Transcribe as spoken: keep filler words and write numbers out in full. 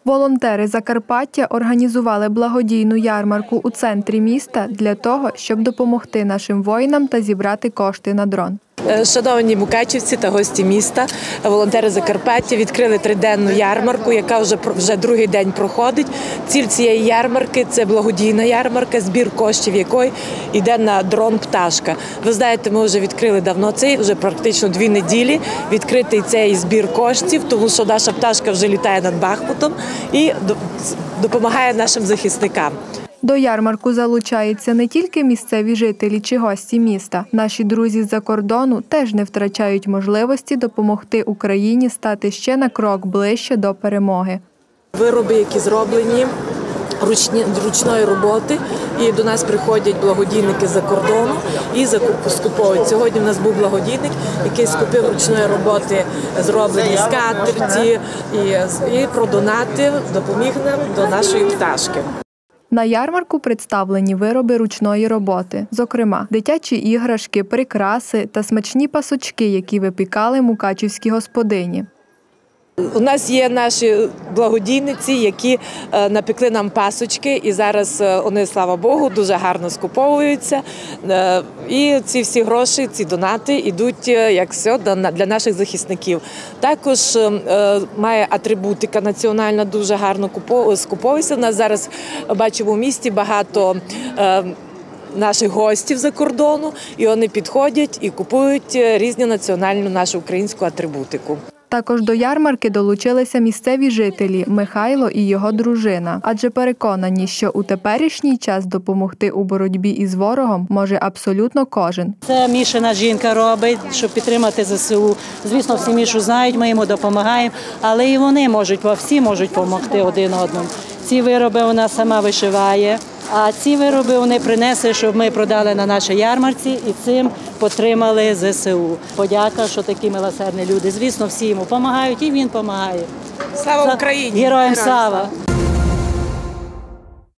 Волонтери Закарпаття організували благодійну ярмарку у центрі міста для того, щоб допомогти нашим воїнам та зібрати кошти на дрон. Шановні мукачівці та гості міста, волонтери Закарпаття відкрили триденну ярмарку, яка вже, вже другий день проходить. Ціль цієї ярмарки – це благодійна ярмарка, збір коштів якої йде на дрон «Пташка». Ви знаєте, ми вже відкрили давно цей, вже практично дві неділі відкритий цей збір коштів, тому що наша пташка вже літає над Бахмутом і допомагає нашим захисникам. До ярмарку залучаються не тільки місцеві жителі чи гості міста. Наші друзі з-за кордону теж не втрачають можливості допомогти Україні стати ще на крок ближче до перемоги. Вироби, які зроблені ручні, ручної роботи, і до нас приходять благодійники з-за кордону і скуповують. Сьогодні в нас був благодійник, який скупив ручної роботи зроблені скатерті і, і продонатив, допоміг нам до нашої пташки. На ярмарку представлені вироби ручної роботи, зокрема, дитячі іграшки, прикраси та смачні пасочки, які випікали мукачівські господині. У нас є наші благодійниці, які напекли нам пасочки, і зараз вони, слава Богу, дуже гарно скуповуються. І ці всі гроші, ці донати йдуть, як все, для наших захисників. Також має атрибутика національна, дуже гарно скуповується. У нас зараз, бачимо, в місті багато наших гостів за кордону, і вони підходять і купують різну національну нашу українську атрибутику. Також до ярмарки долучилися місцеві жителі Михайло і його дружина, адже переконані, що у теперішній час допомогти у боротьбі із ворогом може абсолютно кожен. Це Мішина жінка робить, щоб підтримати ЗСУ. Звісно, всі Мішу знають, ми йому допомагаємо, але і вони можуть, всі можуть допомогти один одному. Ці вироби вона сама вишиває, а ці вироби вони принесли, щоб ми продали на нашій ярмарці і цим підтримали ЗСУ. Подяка, що такі милосердні люди. Звісно, всі йому допомагають і він допомагає. Слава Україні! Героям слава!